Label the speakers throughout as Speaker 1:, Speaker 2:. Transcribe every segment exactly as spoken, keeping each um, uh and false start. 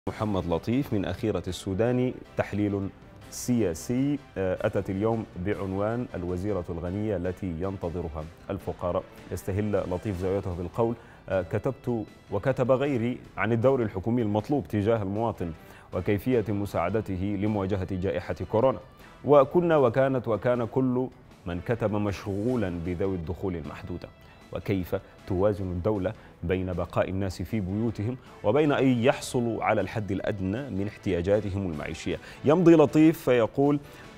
Speaker 1: محمد لطيف من أخيرة السوداني تحليل سياسي أتت اليوم بعنوان الوزيرة الغنية التي ينتظرها الفقراء. يستهل لطيف زاويته بالقول: كتبت وكتب غيري عن الدور الحكومي المطلوب تجاه المواطن وكيفية مساعدته لمواجهة جائحة كورونا، وكنا وكانت وكان كل من كتب مشغولا بذوي الدخول المحدودة، وكيف توازن الدولة بين بقاء الناس في بيوتهم وبين أن يحصلوا على الحد الأدنى من احتياجاتهم المعيشية. يمضي لطيف فيقول: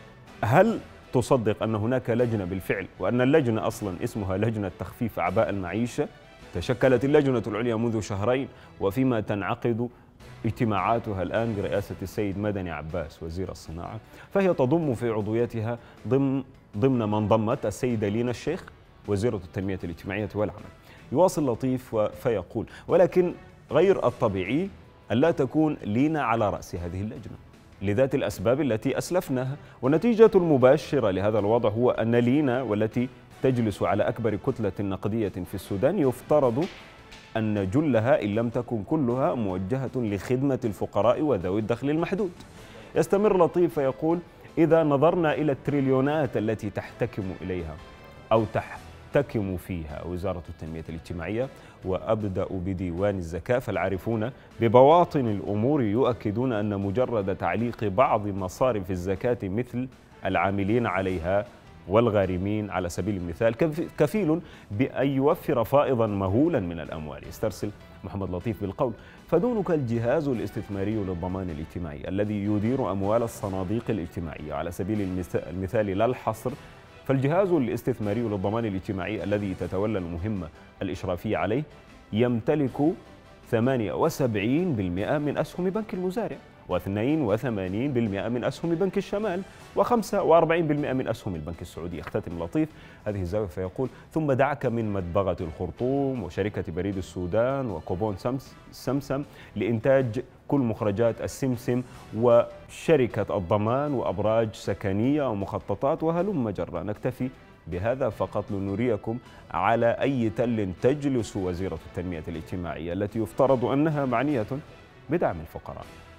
Speaker 1: هل تصدق أن هناك لجنة بالفعل، وأن اللجنة أصلا اسمها لجنة تخفيف أعباء المعيشة؟ تشكلت اللجنة العليا منذ شهرين، وفيما تنعقد اجتماعاتها الآن برئاسة السيد مدني عباس وزير الصناعة، فهي تضم في عضويتها ضمن ضمن من ضمت السيدة لينا الشيخ وزيرة التنمية الاجتماعية والعمل. يواصل لطيف فيقول: ولكن غير الطبيعي ألا تكون لينا على رأس هذه اللجنة لذات الأسباب التي أسلفناها، والنتيجة المباشرة لهذا الوضع هو أن لينا، والتي تجلس على أكبر كتلة نقدية في السودان، يفترض أن جلها إن لم تكن كلها موجهة لخدمة الفقراء وذوي الدخل المحدود. يستمر لطيف فيقول: إذا نظرنا إلى التريليونات التي تحتكم إليها أو تحتكم فيها وزارة التنمية الاجتماعية، وأبدأ بديوان الزكاة، فالعارفون ببواطن الأمور يؤكدون أن مجرد تعليق بعض مصارف الزكاة مثل العاملين عليها والغارمين على سبيل المثال كفيل بأن يوفر فائضا مهولا من الأموال. يسترسل محمد لطيف بالقول: فدونك الجهاز الاستثماري للضمان الاجتماعي الذي يدير أموال الصناديق الاجتماعية، على سبيل المثال لا الحصر، فالجهاز الاستثماري للضمان الاجتماعي الذي تتولى المهمة الإشرافية عليه يمتلك ثمانية وسبعين بالمئة من أسهم بنك المزارع، واثنين وثمانين بالمئة من أسهم بنك الشمال، وخمسة وأربعين بالمئة من أسهم البنك السعودي. يختتم لطيف هذه الزاوية فيقول: ثم دعك من مدبغة الخرطوم وشركة بريد السودان وكوبون سمس سمسم لإنتاج كل مخرجات السمسم وشركة الضمان وأبراج سكنية ومخططات وهلم جرا. نكتفي بهذا فقط لنريكم على أي تل تجلس وزيرة التنمية الاجتماعية التي يفترض أنها معنية بدعم الفقراء.